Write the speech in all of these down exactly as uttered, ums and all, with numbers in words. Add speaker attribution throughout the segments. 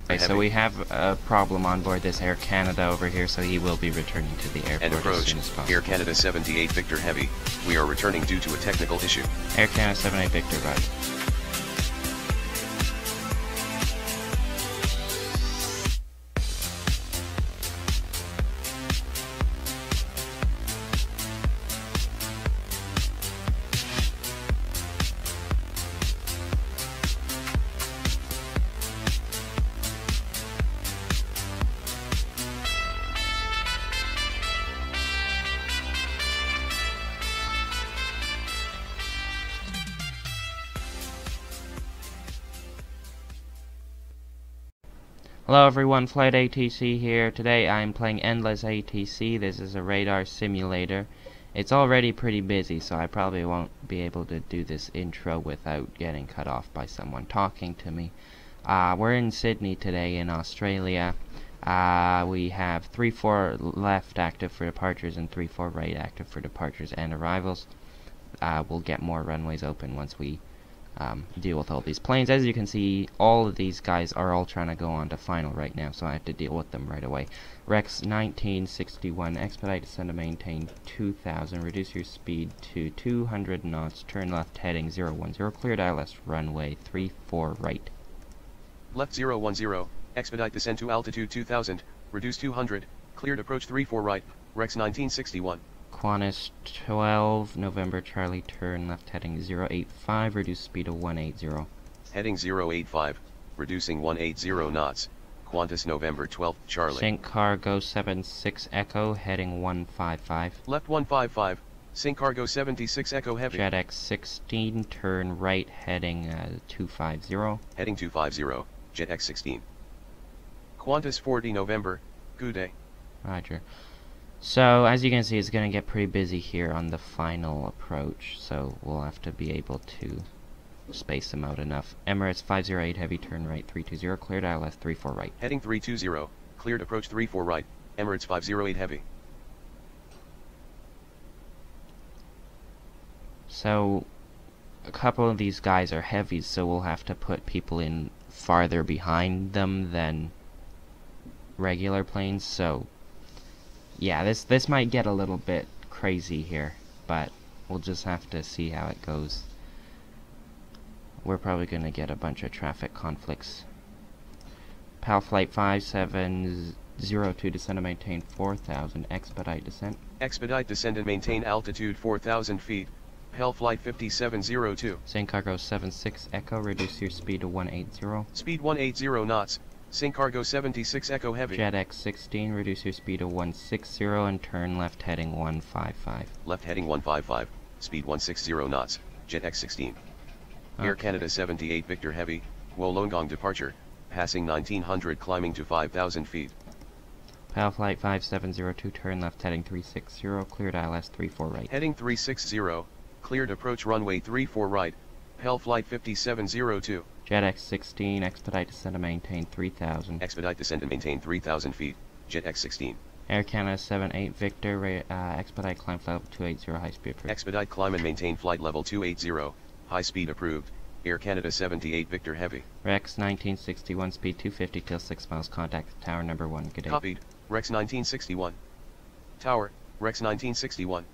Speaker 1: Okay, so we have a problem on board this Air Canada over here, so he will be returning to the airport
Speaker 2: And approach,
Speaker 1: as soon as possible.
Speaker 2: Air Canada seventy-eight Victor Heavy, we are returning due to a technical issue.
Speaker 1: Air Canada seventy-eight Victor, roger. Hello everyone, Flight A T C here. Today I'm playing Endless A T C. This is a radar simulator. It's already pretty busy, so I probably won't be able to do this intro without getting cut off by someone talking to me. Uh, we're in Sydney today in Australia. Uh, we have three four left active for departures and three four right active for departures and arrivals. Uh, we'll get more runways open once we Um, deal with all these planes. As you can see, all of these guys are all trying to go on to final right now, so I have to deal with them right away. Rex nineteen sixty-one, expedite descend to maintain two thousand, reduce your speed to two hundred knots, turn left heading zero one zero, cleared I L S runway three four right.
Speaker 2: Left zero one zero, expedite descend to altitude two thousand, reduce two hundred, cleared approach three four right, Rex nineteen sixty-one.
Speaker 1: Qantas twelve, November Charlie, turn left heading zero eight five, reduce speed to one eighty.
Speaker 2: Heading zero eight five, reducing one eighty knots, Qantas November twelve, Charlie.
Speaker 1: Sync cargo seven six Echo, heading one five five.
Speaker 2: Left one five five, sync cargo seventy-six Echo Heavy.
Speaker 1: Jet X sixteen, turn right heading uh, two five zero.
Speaker 2: Heading two five zero, Jet X sixteen. Qantas forty November, good day.
Speaker 1: Roger. So, as you can see, it's going to get pretty busy here on the final approach, so we'll have to be able to space them out enough. Emirates five zero eight Heavy, turn right three two zero, cleared I L S three four right.
Speaker 2: Heading three two zero, cleared approach three four right, Emirates five zero eight Heavy.
Speaker 1: So, a couple of these guys are heavies, so we'll have to put people in farther behind them than regular planes, so yeah, this this might get a little bit crazy here, but we'll just have to see how it goes. We're probably going to get a bunch of traffic conflicts. PAL Flight five seven zero two, descend and maintain four thousand, expedite descent.
Speaker 2: Expedite descend and maintain altitude four thousand feet, PAL Flight fifty-seven zero two.
Speaker 1: Sync cargo seven six Echo, reduce your speed to one eighty.
Speaker 2: Speed one eighty knots. Sync cargo seventy-six Echo Heavy.
Speaker 1: Jet X sixteen, reduce your speed to one sixty and turn left heading one five five.
Speaker 2: Left heading one five five, speed one sixty knots, Jet X sixteen. Okay. Air Canada seventy-eight Victor Heavy, Wollongong departure, passing nineteen hundred climbing to five thousand feet.
Speaker 1: PAL Flight five seven zero two, turn left heading three six zero, cleared I L S three four right.
Speaker 2: Heading three six zero, cleared approach runway three four right, PAL Flight fifty-seven zero two.
Speaker 1: Jet X sixteen, expedite descend and maintain three thousand.
Speaker 2: Expedite descend and maintain three thousand feet, Jet X sixteen.
Speaker 1: Air Canada seventy-eight Victor, uh, expedite climb flight level two eighty, high speed approved.
Speaker 2: Expedite climb and maintain flight level two eighty, high speed approved, Air Canada seventy-eight Victor Heavy.
Speaker 1: Rex nineteen sixty-one, speed two fifty till six miles, contact tower number one, good day.
Speaker 2: Copied, Rex nineteen sixty-one. Tower, Rex nineteen sixty-one.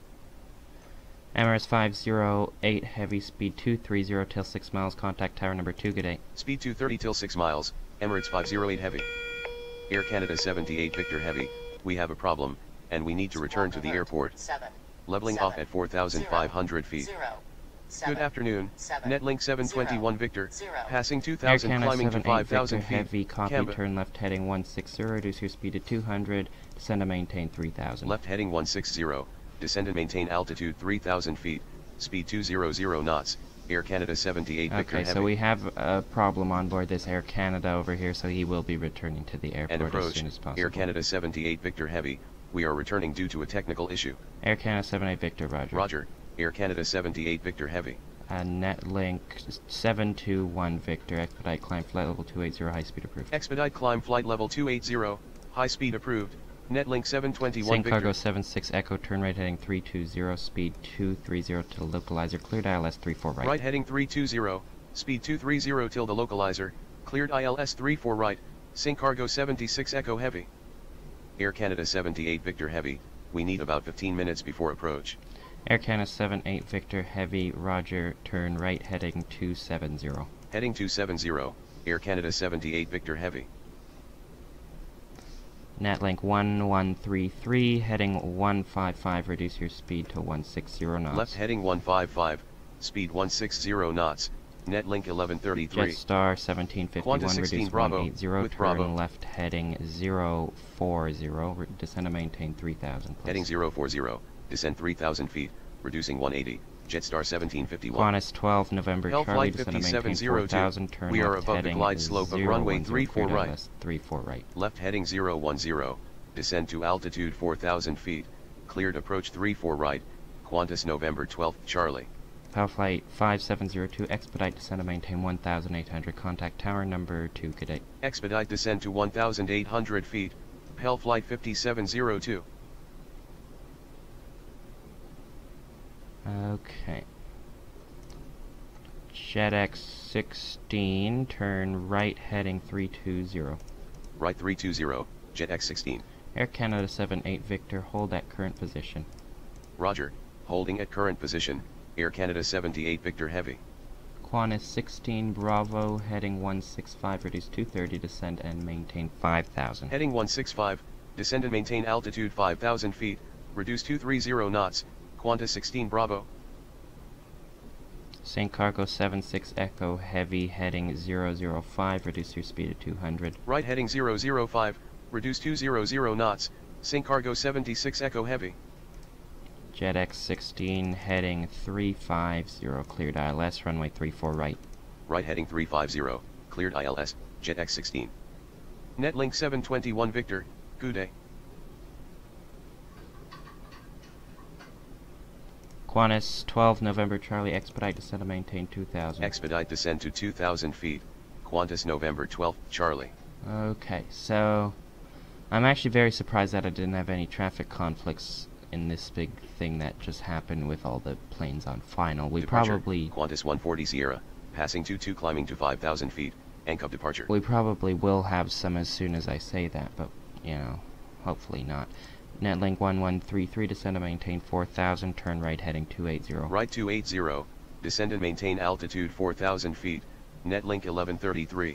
Speaker 1: Emirates five zero eight Heavy, speed two thirty till six miles, contact tower number two, good day.
Speaker 2: Speed two thirty till six miles, Emirates five zero eight Heavy. Air Canada seventy-eight Victor Heavy, we have a problem, and we need to return to the airport.
Speaker 3: Seven,
Speaker 2: Leveling
Speaker 3: seven,
Speaker 2: off at four thousand five hundred feet.
Speaker 3: Zero, seven,
Speaker 2: Good afternoon,
Speaker 3: seven,
Speaker 2: Netlink seven twenty-one Victor,
Speaker 3: zero.
Speaker 2: passing two
Speaker 1: Air
Speaker 2: thousand
Speaker 1: Canada
Speaker 2: climbing to
Speaker 1: seventy-eight
Speaker 2: five thousand
Speaker 1: Victor
Speaker 2: feet.
Speaker 1: Heavy, copy,
Speaker 2: Canberra.
Speaker 1: turn left heading one sixty, reduce your speed to two hundred, descend and maintain three thousand.
Speaker 2: Left heading one sixty, descend and maintain altitude three thousand feet, speed two hundred knots, Air Canada seventy-eight Victor
Speaker 1: Okay,
Speaker 2: Heavy.
Speaker 1: so we have a problem on board this Air Canada over here, so he will be returning to the
Speaker 2: And
Speaker 1: airport as
Speaker 2: approach,
Speaker 1: soon as possible.
Speaker 2: Air Canada seventy-eight Victor Heavy, we are returning due to a technical issue.
Speaker 1: Air Canada seventy-eight Victor, roger.
Speaker 2: Roger, Air Canada seventy-eight Victor Heavy.
Speaker 1: Uh, Netlink seven two one Victor, expedite climb flight level two eighty, high speed approved.
Speaker 2: Expedite climb flight level two eighty, high speed approved, Netlink seven twenty-one
Speaker 1: Sync
Speaker 2: Victor.
Speaker 1: cargo seven six Echo, turn right heading three two zero, speed two thirty to localizer, cleared I L S three four right.
Speaker 2: Right heading three two zero, speed two thirty till the localizer, cleared I L S three four right, Sync Cargo seventy-six Echo Heavy. Air Canada seventy-eight Victor Heavy, we need about fifteen minutes before approach.
Speaker 1: Air Canada seventy-eight Victor Heavy, roger, turn right heading two seventy.
Speaker 2: Heading two seventy, Air Canada seventy-eight Victor Heavy.
Speaker 1: Netlink one one three three, heading one five five, reduce your speed to one sixty knots.
Speaker 2: Left heading one five five, speed one sixty knots, Netlink eleven thirty-three.
Speaker 1: Jetstar seventeen fifty-one, reduce
Speaker 2: Bravo,
Speaker 1: one eighty,
Speaker 2: with
Speaker 1: turn
Speaker 2: Bravo.
Speaker 1: left heading zero four zero, re descend and maintain three thousand. Please.
Speaker 2: Heading zero four zero, descend three thousand feet, reducing one eighty, Jetstar seventeen fifty-one.
Speaker 1: Qantas twelve November
Speaker 2: Health
Speaker 1: Charlie,
Speaker 2: flight
Speaker 1: descend and maintain
Speaker 2: fifty-seven oh
Speaker 1: four
Speaker 2: two.
Speaker 1: thousand, turn
Speaker 2: We are
Speaker 1: left
Speaker 2: above the
Speaker 1: heading
Speaker 2: glide slope of runway three four right.
Speaker 1: three four right.
Speaker 2: Left heading zero one zero, descend to altitude four thousand feet, cleared approach three four right, Qantas November twelfth Charlie.
Speaker 1: PAL flight five seven zero two, expedite descend and maintain one thousand eight hundred, contact tower number two, cadet.
Speaker 2: Expedite descend to one thousand eight hundred feet, PAL flight fifty-seven oh two.
Speaker 1: Okay. JetX sixteen, turn right heading three two zero.
Speaker 2: Right three two zero, JetX sixteen.
Speaker 1: Air Canada seventy-eight Victor, hold at current position.
Speaker 2: Roger, holding at current position, Air Canada seventy-eight Victor Heavy.
Speaker 1: Qantas sixteen Bravo, heading one six five, reduce two thirty, descend and maintain five thousand.
Speaker 2: Heading one six five, descend and maintain altitude five thousand feet, reduce two thirty knots, Qantas sixteen Bravo.
Speaker 1: Saint Cargo seven six Echo Heavy, heading zero zero five, reduce your speed to two hundred.
Speaker 2: Right heading zero zero five, reduce two hundred knots, Saint Cargo seventy-six Echo Heavy.
Speaker 1: JetX sixteen, heading three five zero, cleared I L S, runway three four right.
Speaker 2: Right heading three five zero, cleared I L S, JetX sixteen. Netlink seven twenty-one Victor, good day.
Speaker 1: Qantas twelve November Charlie, expedite descend and maintain two thousand.
Speaker 2: Expedite descend to two thousand feet, Qantas November twelfth Charlie.
Speaker 1: Okay, so I'm actually very surprised that I didn't have any traffic conflicts in this big thing that just happened with all the planes on final. We
Speaker 2: Departure,
Speaker 1: probably
Speaker 2: Qantas one forty Sierra, passing two two climbing to five thousand feet, A N C O V departure.
Speaker 1: we probably will have some as soon as I say that, but you know, hopefully not. Netlink one one three three, descend and maintain four thousand, turn right heading two eighty.
Speaker 2: Right two eighty, descend and maintain altitude four thousand feet, Netlink eleven thirty-three.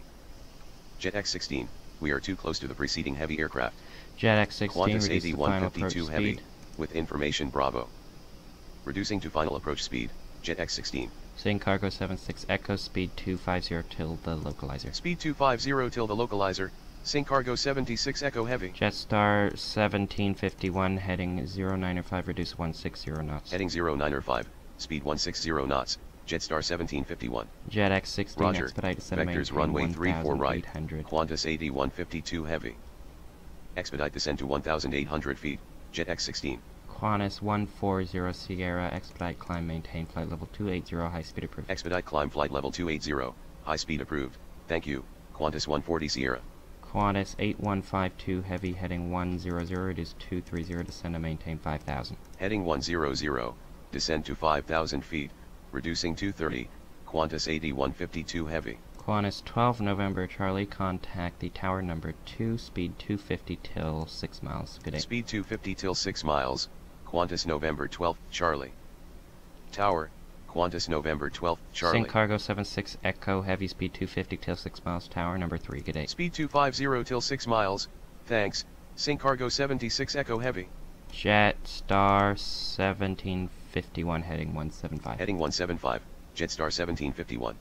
Speaker 2: JetX sixteen, we are too close to the preceding heavy aircraft.
Speaker 1: JetX sixteen,
Speaker 2: Qantas
Speaker 1: reduce the
Speaker 2: eighty-one
Speaker 1: final approach
Speaker 2: fifty-two heavy,
Speaker 1: speed.
Speaker 2: with information Bravo. Reducing to final approach speed, JetX sixteen.
Speaker 1: Saint Cargo seven six Echo, speed two five zero till the localizer.
Speaker 2: Speed two five zero till the localizer, Saint Cargo seventy-six Echo Heavy.
Speaker 1: Jetstar seventeen fifty-one, heading zero nine five, reduce one sixty knots.
Speaker 2: Heading zero nine five, speed one sixty knots, Jetstar seventeen fifty-one.
Speaker 1: JetX sixteen,
Speaker 2: Roger,
Speaker 1: expedite descend and
Speaker 2: vectors
Speaker 1: maintain
Speaker 2: runway three four right,
Speaker 1: eighteen hundred.
Speaker 2: Qantas eighty-one fifty-two Heavy. Expedite descend to one thousand eight hundred feet, JetX sixteen.
Speaker 1: Qantas one four zero Sierra, expedite climb, maintain flight level two eighty, high speed approved.
Speaker 2: Expedite climb flight level two eighty, high speed approved, thank you, Qantas one forty Sierra.
Speaker 1: Qantas eight one five two Heavy, heading one zero zero, reduce two thirty, descend and maintain five thousand.
Speaker 2: Heading one zero zero, descend to five thousand feet, reducing two thirty, Qantas eighty-one fifty-two Heavy.
Speaker 1: Qantas twelve November Charlie, contact the tower number two, speed two fifty till six miles. Good day.
Speaker 2: Speed two fifty till six miles, Qantas November twelfth Charlie. Tower, Qantas November twelfth Charlie.
Speaker 1: Saint Cargo seven six Echo, heavy, speed two fifty till six miles, tower number three. Good day.
Speaker 2: Speed two fifty till six miles, thanks, Saint Cargo seventy-six Echo Heavy.
Speaker 1: Jetstar seventeen fifty-one, heading one seven five.
Speaker 2: Heading one seven five, Jetstar seventeen fifty-one.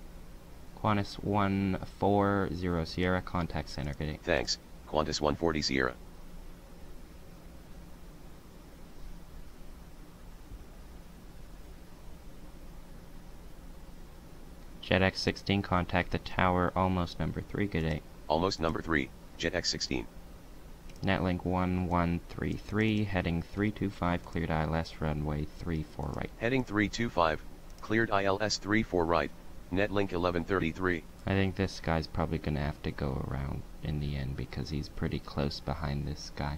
Speaker 1: Qantas one four zero Sierra, contact center. Good day.
Speaker 2: Thanks, Qantas one forty Sierra.
Speaker 1: JetX sixteen, contact the tower, almost number three. Good day.
Speaker 2: Almost number three, JetX sixteen.
Speaker 1: Netlink one one three three, heading three two five, cleared I L S, runway three four right.
Speaker 2: Heading three two five, cleared I L S three four right, Netlink eleven thirty-three.
Speaker 1: I think this guy's probably gonna have to go around in the end because he's pretty close behind this guy.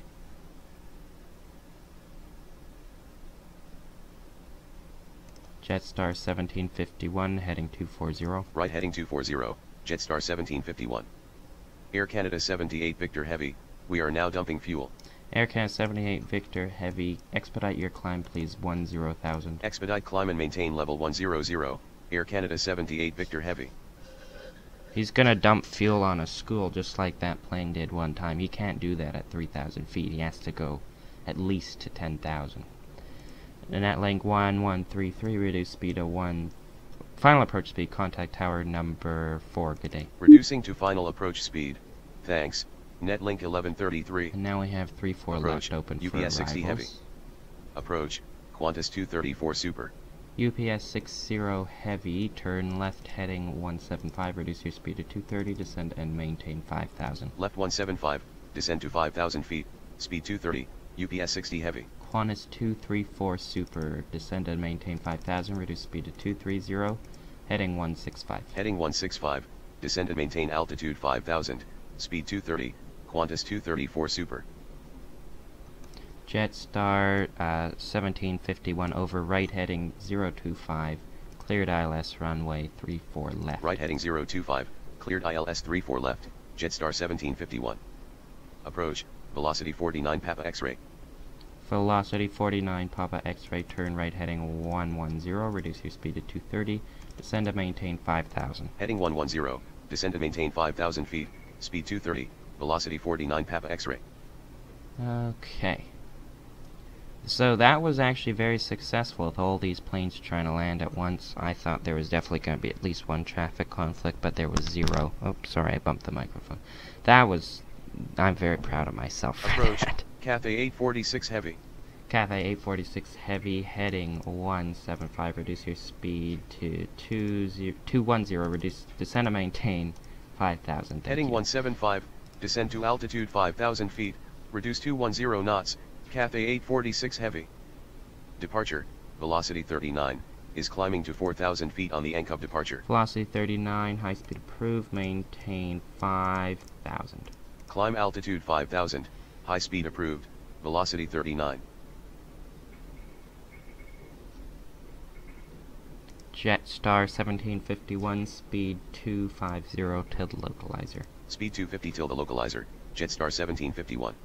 Speaker 1: Jetstar seventeen fifty-one, heading two forty.
Speaker 2: Right heading two forty, Jetstar seventeen fifty-one. Air Canada seventy-eight Victor Heavy, we are now dumping fuel.
Speaker 1: Air Canada seventy-eight Victor Heavy, expedite your climb please, one zero thousand.
Speaker 2: Expedite climb and maintain level one hundred, Air Canada seventy-eight Victor Heavy.
Speaker 1: He's gonna dump fuel on a school just like that plane did one time. He can't do that at three thousand feet. He has to go at least to ten thousand. And at link one one three three, reduce speed to one. Final approach speed, contact tower number four, good day.
Speaker 2: Reducing to final approach speed. Thanks. Netlink eleven thirty-three.
Speaker 1: And now we have three four
Speaker 2: Approach,
Speaker 1: left open
Speaker 2: U
Speaker 1: for
Speaker 2: P S sixty Heavy.
Speaker 1: arrivals.
Speaker 2: Approach, Qantas two thirty-four Super.
Speaker 1: U P S sixty Heavy, turn left heading one seven five, reduce your speed to two thirty, descend and maintain five thousand.
Speaker 2: Left one seven five, descend to five thousand feet, speed two thirty, U P S sixty Heavy.
Speaker 1: Qantas two thirty-four Super, descend and maintain five thousand, reduce speed to two thirty, heading one six five.
Speaker 2: Heading one six five, descend and maintain altitude five thousand, speed two thirty, Qantas two thirty-four Super.
Speaker 1: Jetstar uh, seventeen fifty-one over, right heading zero two five, cleared I L S runway three four left.
Speaker 2: Right heading zero two five, cleared I L S three four left, Jetstar seventeen fifty-one. Approach, velocity forty-nine Papa X-ray.
Speaker 1: Velocity forty-nine Papa X-ray, turn right heading one one zero, reduce your speed to two thirty, descend and maintain five thousand.
Speaker 2: Heading one one zero, descend and maintain five thousand feet, speed two thirty, velocity forty-nine Papa X-ray.
Speaker 1: Okay. So that was actually very successful with all these planes trying to land at once. I thought there was definitely going to be at least one traffic conflict, but there was zero. Oh, sorry, I bumped the microphone. That was... I'm very proud of myself for
Speaker 2: Approach,
Speaker 1: that.
Speaker 2: Cathay eight forty-six Heavy.
Speaker 1: Cathay eight forty-six Heavy, heading one seven five, reduce your speed to two one zero, reduce, descend and maintain five thousand.
Speaker 2: Heading one seven five, descend to altitude five thousand feet, reduce two one zero knots, Cathay eight forty-six Heavy. Departure, velocity thirty-nine, is climbing to four thousand feet on the Ankub departure.
Speaker 1: Velocity thirty-nine, high speed approved, maintain five thousand.
Speaker 2: Climb altitude five thousand, high speed approved, velocity thirty-nine.
Speaker 1: Jetstar seventeen fifty-one, speed two fifty till the localizer.
Speaker 2: Speed two fifty till the localizer, Jetstar seventeen fifty-one.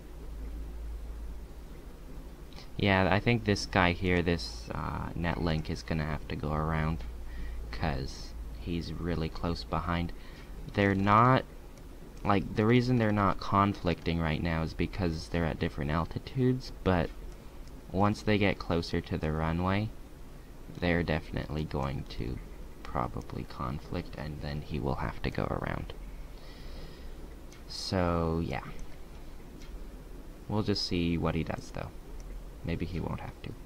Speaker 1: Yeah, I think this guy here, this uh, Netlink, is gonna have to go around, cause he's really close behind. They're not, like, the reason they're not conflicting right now is because they're at different altitudes, but once they get closer to the runway, they're definitely going to probably conflict, and then he will have to go around. So, yeah. We'll just see what he does, though. Maybe he won't have to.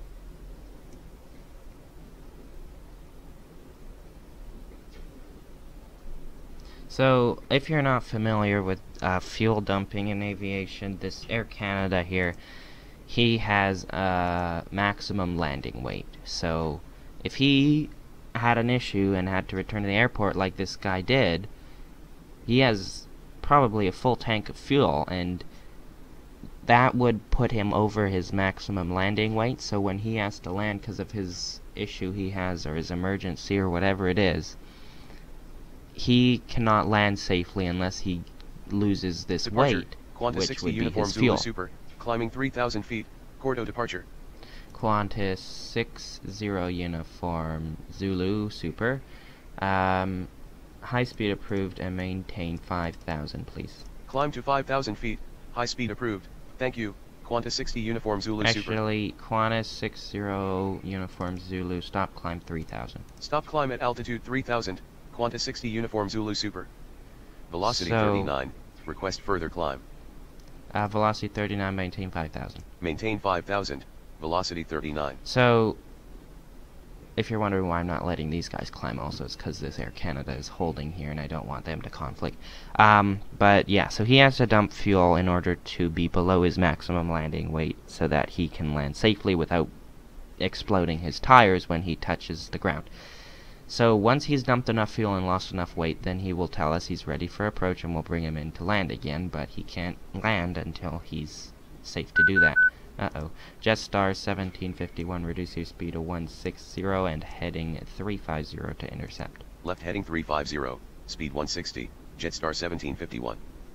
Speaker 1: So, if you're not familiar with uh, fuel dumping in aviation, this Air Canada here, he has a maximum landing weight. So, if he had an issue and had to return to the airport like this guy did, he has probably a full tank of fuel, and that would put him over his maximum landing weight. So when he has to land because of his issue he has, or his emergency, or whatever it is, he cannot land safely unless he loses this
Speaker 2: Departure,
Speaker 1: weight,
Speaker 2: Qantas
Speaker 1: which
Speaker 2: sixty
Speaker 1: would be
Speaker 2: Uniform
Speaker 1: his
Speaker 2: Zulu
Speaker 1: fuel.
Speaker 2: Super, climbing three thousand feet, Cordo departure.
Speaker 1: Qantas sixty Uniform Zulu Super, um, high speed approved and maintain five thousand, please.
Speaker 2: Climb to five thousand feet, high speed approved, thank you, Qantas sixty Uniform Zulu Super.
Speaker 1: Actually, Qantas sixty Uniform Zulu, stop climb three thousand.
Speaker 2: Stop climb at altitude three thousand, Qantas sixty Uniform Zulu Super. Velocity
Speaker 1: So,
Speaker 2: thirty-nine, request further climb.
Speaker 1: Uh, velocity thirty-nine, maintain five thousand.
Speaker 2: Maintain five thousand, velocity thirty-nine.
Speaker 1: So, if you're wondering why I'm not letting these guys climb also, it's because this Air Canada is holding here and I don't want them to conflict. Um, but yeah, so he has to dump fuel in order to be below his maximum landing weight so that he can land safely without exploding his tires when he touches the ground. So once he's dumped enough fuel and lost enough weight, then he will tell us he's ready for approach and we'll bring him in to land again, but he can't land until he's safe to do that. Uh-oh. Jetstar seventeen fifty-one, reduce your speed to one sixty and heading three fifty to intercept.
Speaker 2: Left heading three fifty, speed one sixty, Jetstar seventeen fifty-one.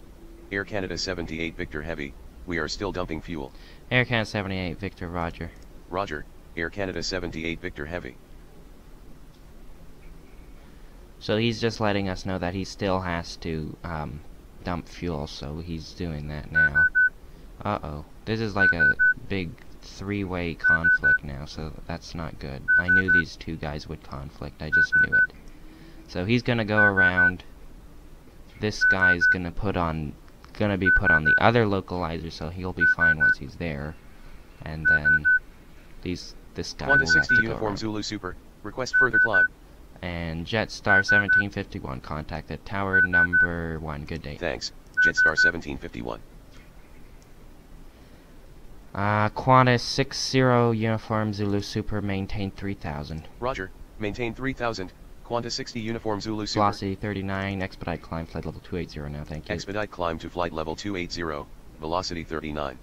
Speaker 2: Air Canada seventy-eight Victor Heavy, we are still dumping fuel.
Speaker 1: Air Canada seventy-eight Victor, roger.
Speaker 2: Roger, Air Canada seventy-eight Victor Heavy.
Speaker 1: So he's just letting us know that he still has to um, dump fuel, so he's doing that now. Uh-oh. This is like a big three-way conflict now, so that's not good. I knew these two guys would conflict, I just knew it. So he's gonna go around. This guy's gonna put on, gonna be put on the other localizer, so he'll be fine once he's there. And then these, this guy will
Speaker 2: Qantas
Speaker 1: have
Speaker 2: sixty
Speaker 1: to go
Speaker 2: Uniform
Speaker 1: around.
Speaker 2: Zulu Super, request further climb.
Speaker 1: And Jetstar seventeen fifty-one, contact at tower number one. Good day.
Speaker 2: Thanks, Jetstar seventeen fifty-one.
Speaker 1: Uh, Qantas sixty Uniform Zulu Super, maintain three thousand.
Speaker 2: Roger, maintain three thousand, Qantas sixty Uniform Zulu Super.
Speaker 1: Velocity thirty-nine, expedite climb, flight level two eighty now, thank you.
Speaker 2: Expedite climb to flight level two eighty, velocity thirty-nine.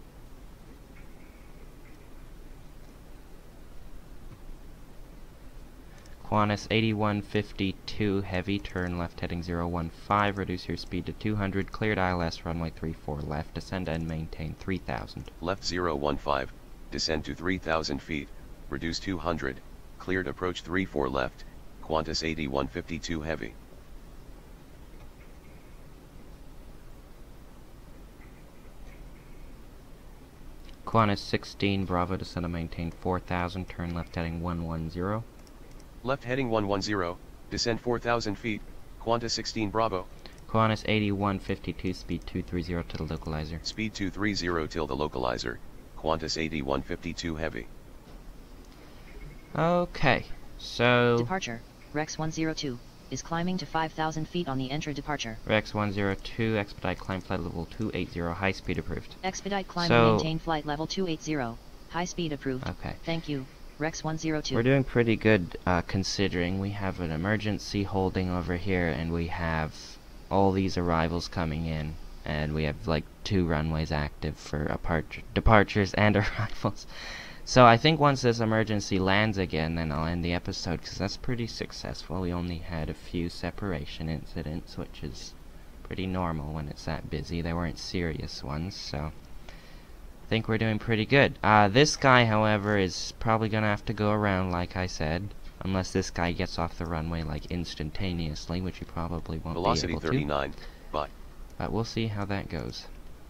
Speaker 1: Qantas eighty-one fifty-two Heavy, turn left heading zero one five, reduce your speed to two hundred, cleared I L S runway three four left, descend and maintain three thousand.
Speaker 2: Left zero one five, descend to three thousand feet, reduce two hundred, cleared approach three four left, Qantas eighty-one fifty-two Heavy.
Speaker 1: Qantas sixteen Bravo, descend and maintain four thousand, turn left heading one one zero.
Speaker 2: Left heading one one zero, descend four thousand feet, Qantas sixteen Bravo.
Speaker 1: Qantas eighty-one fifty-two, speed two thirty to the localizer.
Speaker 2: Speed two thirty till the localizer, Qantas eighty-one fifty-two Heavy.
Speaker 1: Okay, so...
Speaker 3: Departure, Rex one zero two, is climbing to five thousand feet on the Entra departure.
Speaker 1: Rex one zero two, expedite climb, flight level two eighty, high speed approved.
Speaker 3: Expedite climb
Speaker 1: So-
Speaker 3: and maintain flight level two eighty, high speed approved.
Speaker 1: Okay.
Speaker 3: Thank you, Rex one zero two.
Speaker 1: We're doing pretty good, uh, considering we have an emergency holding over here, and we have all these arrivals coming in, and we have like two runways active for apart departures and arrivals. So I think once this emergency lands again, then I'll end the episode, because that's pretty successful. We only had a few separation incidents, which is pretty normal when it's that busy. They weren't serious ones, so... I think we're doing pretty good. Uh, this guy, however, is probably gonna have to go around, like I said, unless this guy gets off the runway like instantaneously, which he probably won't
Speaker 2: Velocity
Speaker 1: be able
Speaker 2: thirty-nine,
Speaker 1: to.
Speaker 2: bye.
Speaker 1: But we'll see how that goes.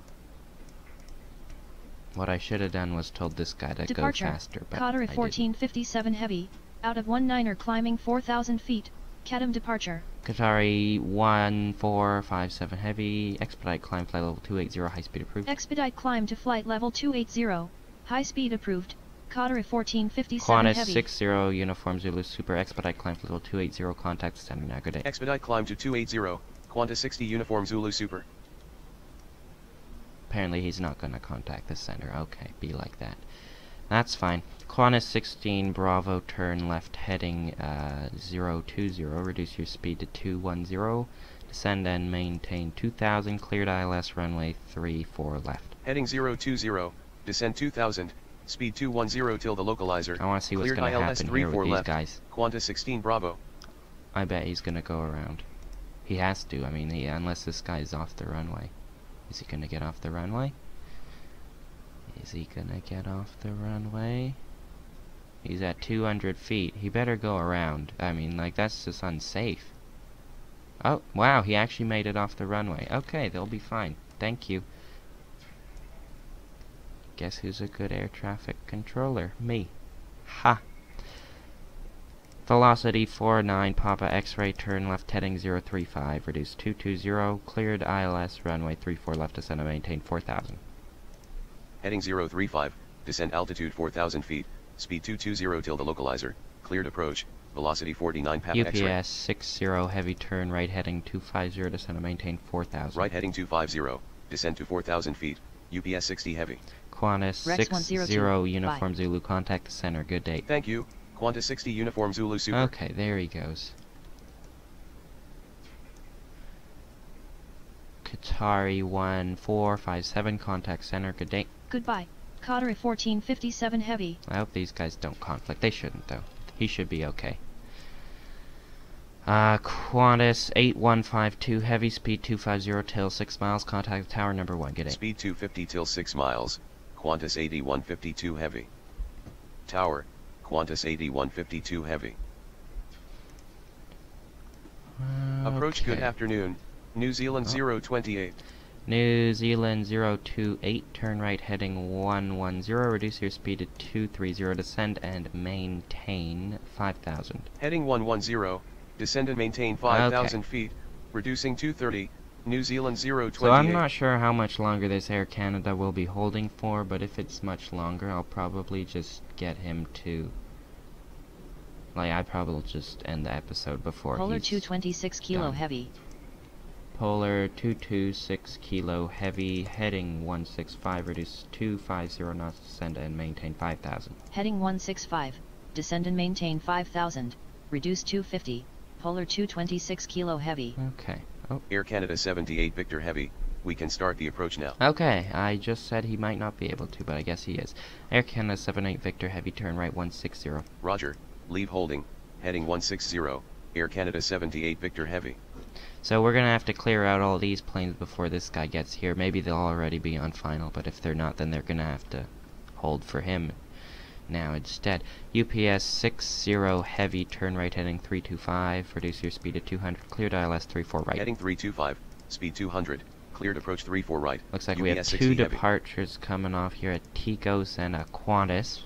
Speaker 1: What I should have done was told this guy to
Speaker 3: Departure,
Speaker 1: go faster, but I
Speaker 3: Qatar
Speaker 1: didn't.
Speaker 3: fourteen fifty-seven Heavy, out of one niner climbing four thousand feet, Kadam departure.
Speaker 1: Qatari one four five seven Heavy, expedite climb, flight level two eighty, high speed approved.
Speaker 3: Expedite climb to flight level two eighty, high speed approved, Qatar fourteen fifty-seven
Speaker 1: Qantas
Speaker 3: Heavy.
Speaker 1: sixty Uniform Zulu Super, expedite climb, flight level two eighty, contact standard now, good day.
Speaker 2: Expedite climb to two eighty, Qantas sixty Uniform Zulu Super.
Speaker 1: Apparently he's not going to contact the center. Okay, be like that. That's fine. Qantas sixteen Bravo, turn left heading uh, zero two zero, reduce your speed to two one zero, descend and maintain two thousand, cleared I L S runway three four left.
Speaker 2: Heading zero two zero, descend two thousand, speed two one zero till the localizer.
Speaker 1: I want to see what's
Speaker 2: Cleared
Speaker 1: going to
Speaker 2: I L S
Speaker 1: happen
Speaker 2: three
Speaker 1: here with
Speaker 2: four
Speaker 1: these
Speaker 2: left,
Speaker 1: guys.
Speaker 2: Qantas sixteen Bravo.
Speaker 1: I bet he's going to go around. He has to, I mean, he, unless this guy's off the runway. Is he going to get off the runway? Is he going to get off the runway? He's at two hundred feet. He better go around. I mean, like, that's just unsafe. Oh, wow, he actually made it off the runway. Okay, they'll be fine. Thank you. Guess who's a good air traffic controller? Me. Ha! Velocity four nine, Papa X-ray, turn left heading zero three five, reduce two two zero, cleared I L S, runway three four left, descend and maintain four thousand.
Speaker 2: Heading zero three five, descent altitude four thousand feet, speed two two zero till the localizer, cleared approach, velocity forty-nine, Papa
Speaker 1: U
Speaker 2: X-ray.
Speaker 1: P S sixty, heavy turn, right heading two five zero, descend and maintain four thousand.
Speaker 2: Right heading two five zero, descend to four thousand feet, U P S sixty heavy.
Speaker 1: Qantas
Speaker 3: Rex
Speaker 1: sixty,
Speaker 3: one zero two,
Speaker 1: Uniform
Speaker 3: bye.
Speaker 1: Zulu, contact the center, good day.
Speaker 2: Thank you, Qantas sixty Uniform Zulu Super.
Speaker 1: Okay, there he goes. Qatari one four five seven, contact center, good day.
Speaker 3: Goodbye, Qatar fourteen fifty-seven Heavy.
Speaker 1: I hope these guys don't conflict. They shouldn't, though. He should be okay. Uh, Qantas eight one five two, heavy, speed two fifty till six miles, contact tower number one, get it.
Speaker 2: Speed two fifty till six miles, Qantas eighty-one fifty-two heavy. Tower, Qantas eighty-one fifty-two heavy.
Speaker 1: Uh,
Speaker 2: Approach
Speaker 1: okay.
Speaker 2: good afternoon, New Zealand
Speaker 1: Oh.
Speaker 2: zero twenty-eight.
Speaker 1: New Zealand zero two eight, turn right heading one one zero, reduce your speed to two thirty, descend and maintain five thousand.
Speaker 2: Heading one one zero, descend and maintain five thousand feet, reducing two thirty, New Zealand zero twenty-eight.
Speaker 1: So I'm not sure how much longer this Air Canada will be holding for, but if it's much longer, I'll probably just get him to... Like, I probably just end the episode before
Speaker 3: Polar
Speaker 1: he's
Speaker 3: two twenty-six kilo
Speaker 1: done.
Speaker 3: heavy.
Speaker 1: Polar two twenty-six kilo heavy, heading one six five, reduce two fifty knots, descend and maintain five thousand.
Speaker 3: Heading one six five, descend and maintain five thousand, reduce two fifty, Polar two twenty-six kilo heavy.
Speaker 1: Okay. Oh.
Speaker 2: Air Canada seventy-eight Victor Heavy, we can start the approach now.
Speaker 1: Okay, I just said he might not be able to, but I guess he is. Air Canada seventy-eight Victor Heavy, turn right one sixty.
Speaker 2: Roger, leave holding, heading one sixty, Air Canada seventy-eight Victor Heavy.
Speaker 1: So we're gonna have to clear out all these planes before this guy gets here. Maybe they'll already be on final, but if they're not, then they're gonna have to hold for him now instead. U P S sixty heavy, turn right heading three two five, reduce your speed to two hundred, cleared I L S three four right.
Speaker 2: Heading three two five, speed two hundred, cleared approach three four right.
Speaker 1: Looks like
Speaker 2: U P S
Speaker 1: we have
Speaker 2: sixty
Speaker 1: two
Speaker 2: heavy.
Speaker 1: departures coming off here at Ticos and a Qantas.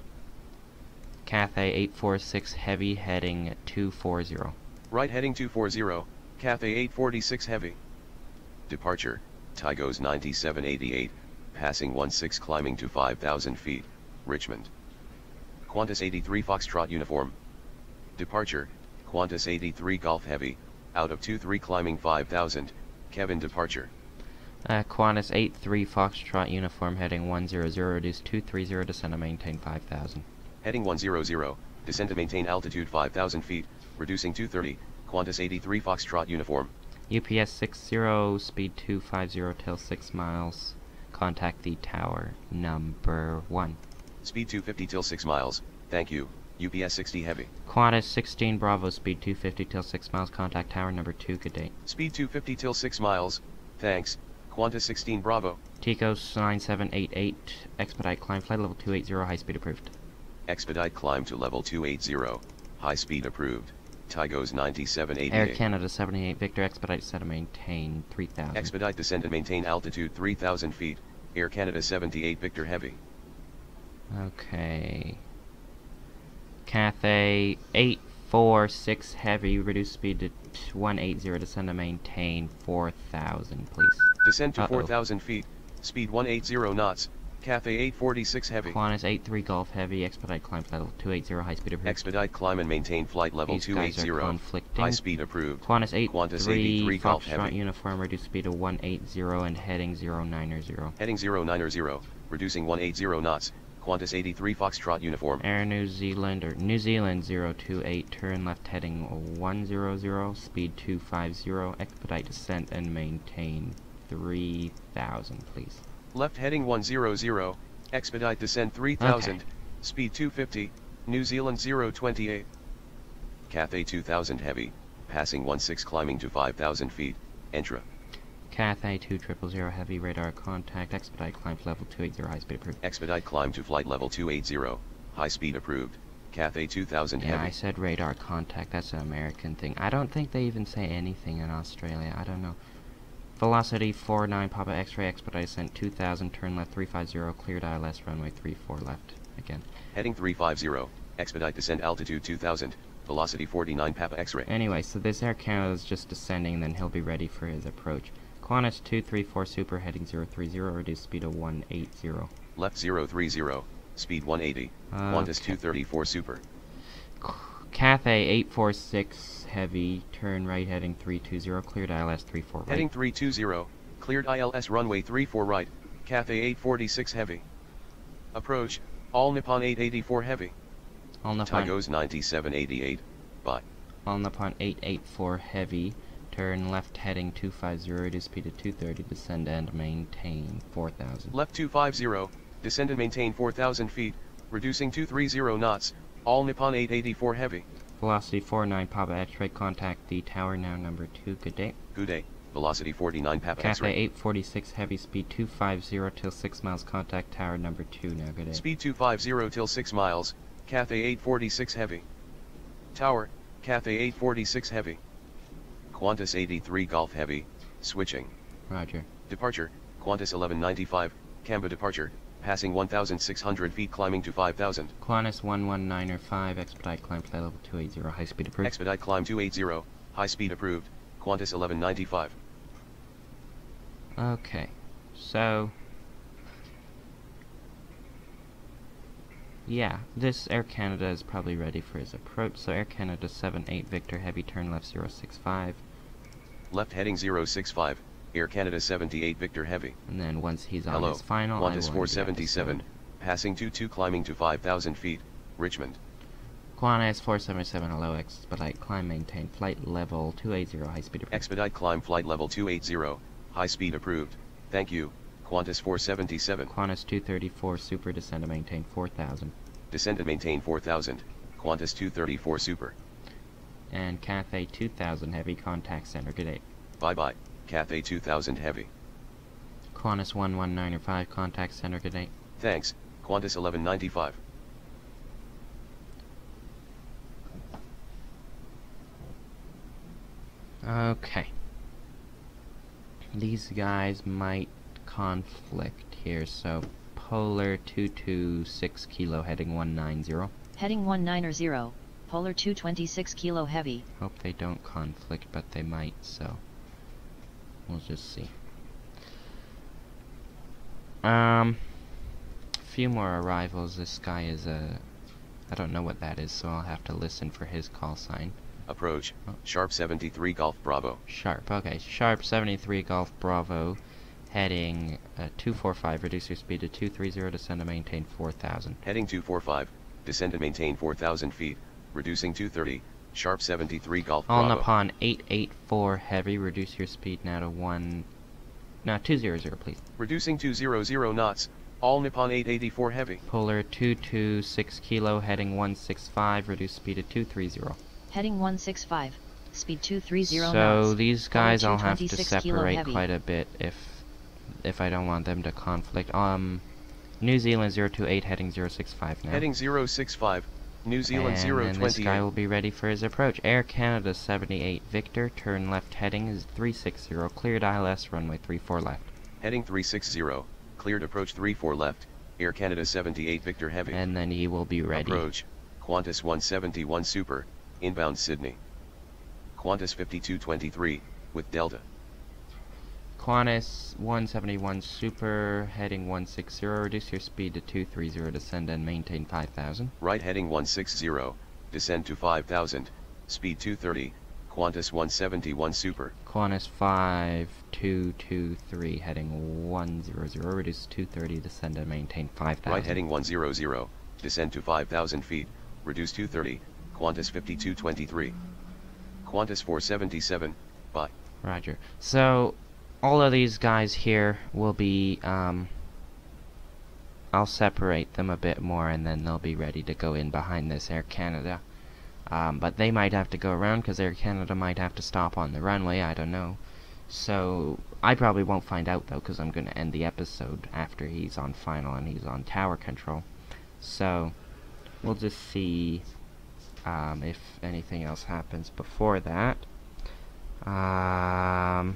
Speaker 1: Cathay eight forty-six heavy, heading two forty.
Speaker 2: Right heading two forty, Cathay eight forty-six heavy. Departure, Tigos ninety-seven eighty-eight, passing one six climbing to five thousand feet, Richmond. Qantas eighty-three Foxtrot uniform. Departure, Qantas eighty-three Golf Heavy, out of two three climbing five thousand, Kevin departure.
Speaker 1: Uh, Qantas eighty-three Foxtrot uniform, heading one hundred, reduce two thirty, descend and maintain five thousand.
Speaker 2: Heading one hundred, descend to maintain altitude five thousand feet, reducing two thirty, Qantas eighty-three Foxtrot uniform.
Speaker 1: U P S sixty, speed two fifty till six miles, contact the tower number one.
Speaker 2: Speed two fifty till six miles, thank you, U P S sixty heavy.
Speaker 1: Qantas sixteen Bravo, speed two fifty till six miles, contact tower number two, good day.
Speaker 2: Speed two fifty till six miles, thanks, Qantas sixteen Bravo.
Speaker 1: Ticos nine seven eight eight, expedite climb, flight level two eighty, high speed approved.
Speaker 2: Expedite climb to level two eighty, high speed approved, Tigos ninety-seven eighty-eight.
Speaker 1: Air Canada seventy-eight Victor, expedite set and maintain three thousand.
Speaker 2: Expedite descend and maintain altitude three thousand feet, Air Canada seventy-eight Victor Heavy.
Speaker 1: Okay. Cathay eight forty-six heavy, reduce speed to one eighty, descend and maintain four thousand, please.
Speaker 2: Descend to
Speaker 1: Uh-oh.
Speaker 2: four thousand feet, speed one eighty knots, Cathay eight forty-six heavy.
Speaker 1: Qantas eighty-three Golf heavy, expedite climb, flight level two eighty, high speed approved.
Speaker 2: Expedite climb and maintain flight level
Speaker 1: These
Speaker 2: two
Speaker 1: guys
Speaker 2: eighty,
Speaker 1: are conflicting.
Speaker 2: high speed approved.
Speaker 1: Qantas
Speaker 2: Qantas
Speaker 1: eighty-three
Speaker 2: eighty-three Golf
Speaker 1: Foxtrot
Speaker 2: heavy.
Speaker 1: uniform, reduce speed to one eighty and heading zero nine zero.
Speaker 2: Heading zero nine zero, reducing one eighty knots, Qantas eighty-three Foxtrot uniform.
Speaker 1: Air New Zealand, or New Zealand zero two eight, turn left heading one hundred, speed two fifty, expedite descent and maintain three thousand, please.
Speaker 2: Left heading one hundred, expedite descent three thousand,
Speaker 1: Okay.
Speaker 2: speed two fifty, New Zealand zero twenty-eight. Cathay two thousand heavy, passing one six climbing to five thousand feet, Entra.
Speaker 1: Cathay two thousand heavy, radar contact, expedite climb level two eighty, high speed approved.
Speaker 2: Expedite climb to flight level two eighty, high speed approved, Cathay two thousand
Speaker 1: Yeah, I
Speaker 2: heavy.
Speaker 1: said radar contact, that's an American thing. I don't think they even say anything in Australia, I don't know. Velocity four nine, Papa X-ray, expedite descent two thousand, turn left three fifty, cleared I L S, runway three four left, again.
Speaker 2: Heading three fifty, expedite descent altitude two thousand, velocity forty-nine Papa X-ray.
Speaker 1: Anyway, so this Air Canada is just descending, and then he'll be ready for his approach. Qantas two three four Super, heading zero three zero, reduce speed to one eighty.
Speaker 2: Left zero three zero, speed one eighty, Qantas two thirty-four Super.
Speaker 1: Cathay eight forty-six heavy, turn right heading three two zero, cleared I L S three four right.
Speaker 2: Heading three two zero, cleared I L S runway three four right, Cathay eight forty-six heavy. Approach, All Nippon eight eighty-four heavy.
Speaker 1: All Nippon,
Speaker 2: Tigos ninety-seven eighty-eight, bye.
Speaker 1: All Nippon eight eighty-four heavy, turn left heading two fifty, reduce speed to two thirty, descend and maintain four thousand.
Speaker 2: Left two fifty, descend and maintain four thousand feet, reducing two thirty knots, All Nippon eight eighty-four heavy.
Speaker 1: Velocity forty-nine, Papa X-ray, contact the tower now, number two, good day.
Speaker 2: Good day. Velocity forty-nine, Papa
Speaker 1: Cathay
Speaker 2: X-ray.
Speaker 1: eight forty-six, heavy speed two fifty till six miles, contact tower number two now, good day.
Speaker 2: Speed two fifty till six miles, Cathay eight forty-six heavy. Tower, Cathay eight forty-six heavy. Qantas eighty-three Golf heavy, switching.
Speaker 1: Roger.
Speaker 2: Departure, Qantas eleven ninety-five, Canberra departure, passing one thousand six hundred feet climbing to five thousand.
Speaker 1: Qantas one one nine five, expedite climb flight level two eighty, high speed approved.
Speaker 2: Expedite climb two eighty, high speed approved, Qantas eleven ninety-five.
Speaker 1: Okay, so yeah, this Air Canada is probably ready for his approach. So Air Canada seven eight Victor heavy, turn left zero six five.
Speaker 2: Left heading zero six five, Air Canada seventy-eight Victor heavy.
Speaker 1: And then once he's on
Speaker 2: Hello,
Speaker 1: his final,
Speaker 2: Qantas four seventy-seven, passing two two climbing to five thousand feet, Richmond.
Speaker 1: Qantas four seventy-seven, hello, expedite climb, maintain flight level two eighty, high speed approved.
Speaker 2: Expedite climb flight level two eighty, high speed approved, thank you, Qantas four seventy-seven.
Speaker 1: Qantas two thirty-four super, descend and maintain four thousand.
Speaker 2: Descend and maintain four thousand, Qantas two thirty-four super.
Speaker 1: And Cathay two thousand heavy, contact center, good day.
Speaker 2: Bye bye, Cathay two thousand heavy.
Speaker 1: Qantas one one nine five, contact center, good day.
Speaker 2: Thanks, Qantas eleven ninety-five.
Speaker 1: Okay. These guys might conflict here, so Polar two two six kilo heading one nine zero.
Speaker 3: Heading one nine zero, Polar two twenty-six kilo heavy.
Speaker 1: Hope they don't conflict, but they might, so we'll just see. Um, a few more arrivals. This guy is a, I don't know what that is, so I'll have to listen for his call sign.
Speaker 2: Approach, Sharp seventy-three Golf Bravo.
Speaker 1: Sharp, okay. Sharp seventy-three Golf Bravo, heading uh, two four five, reduce your speed to two thirty, descend and maintain four thousand.
Speaker 2: Heading two four five, descend and maintain four thousand feet, reducing two thirty, Sharp seventy-three Golf
Speaker 1: All
Speaker 2: Bravo.
Speaker 1: Nippon eight eighty-four heavy, reduce your speed now to one, no, two hundred, please.
Speaker 2: Reducing two hundred knots, All Nippon eight eighty-four heavy.
Speaker 1: Polar two two six kilo, heading one six five, reduce speed to two thirty.
Speaker 3: Heading one six five, speed two thirty knots.
Speaker 1: So these guys I'll have to
Speaker 3: twenty-six kilo
Speaker 1: separate
Speaker 3: heavy.
Speaker 1: quite a bit if if I don't want them to conflict. Um, New Zealand zero two eight, heading zero six five now.
Speaker 2: Heading zero six five, New Zealand
Speaker 1: and
Speaker 2: zero
Speaker 1: then
Speaker 2: twenty-eight.
Speaker 1: this guy will be ready for his approach. Air Canada seventy-eight Victor, turn left heading is three sixty, cleared I L S, runway three four left.
Speaker 2: Heading three sixty, cleared approach three four left, Air Canada seventy-eight Victor heavy.
Speaker 1: And then he will be ready.
Speaker 2: Approach, Qantas one seventy-one super, inbound Sydney. Qantas fifty-two twenty-three, with Delta.
Speaker 1: Qantas one seventy-one super, heading one sixty, reduce your speed to two thirty, descend and maintain five thousand.
Speaker 2: Right heading one sixty, descend to five thousand, speed two thirty, Qantas one seventy-one super.
Speaker 1: Qantas five two two three, heading one hundred, reduce two thirty, descend and maintain five thousand.
Speaker 2: Right heading one hundred, descend to five thousand feet, reduce two thirty, Qantas fifty-two twenty-three. Qantas four seventy-seven, bye.
Speaker 1: Roger. So, all of these guys here will be, um, I'll separate them a bit more and then they'll be ready to go in behind this Air Canada. Um, but they might have to go around because Air Canada might have to stop on the runway, I don't know. So, I probably won't find out though because I'm going to end the episode after he's on final and he's on tower control. So, we'll just see um, if anything else happens before that. Um,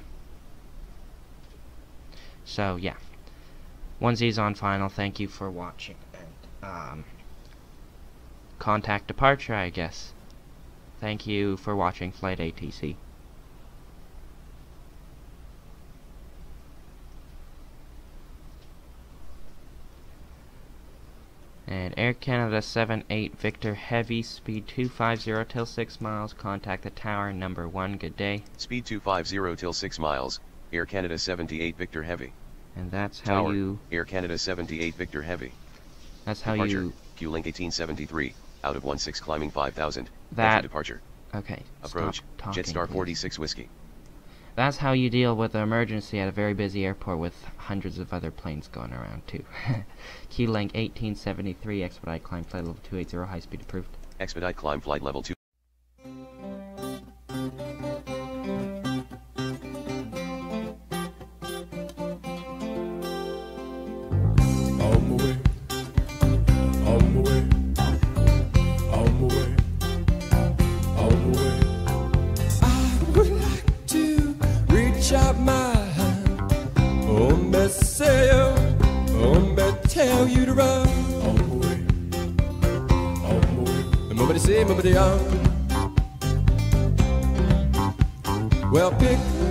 Speaker 1: so, yeah. Once he's on final, thank you for watching. And, um, contact departure, I guess. Thank you for watching Flight A T C. And Air Canada seven eight Victor heavy, speed two fifty till six miles, contact the tower number one, good day.
Speaker 2: Speed two fifty till six miles, Air Canada seventy-eight Victor heavy.
Speaker 1: And that's how
Speaker 2: Tower,
Speaker 1: you
Speaker 2: Air Canada seventy-eight Victor heavy.
Speaker 1: that's how
Speaker 2: Departure,
Speaker 1: you
Speaker 2: Q-Link eighteen seventy-three, out of sixteen climbing five thousand.
Speaker 1: That-
Speaker 2: Enter departure.
Speaker 1: okay.
Speaker 2: Approach,
Speaker 1: stop talking,
Speaker 2: Jetstar
Speaker 1: please.
Speaker 2: forty-six Whiskey.
Speaker 1: That's how you deal with an emergency at a very busy airport with hundreds of other planes going around too. Q-Link eighteen seventy-three, expedite climb flight level two eighty, high speed approved.
Speaker 2: Expedite climb flight level two.
Speaker 4: run. Oh boy, oh boy. Movity see, movity on. Well, pick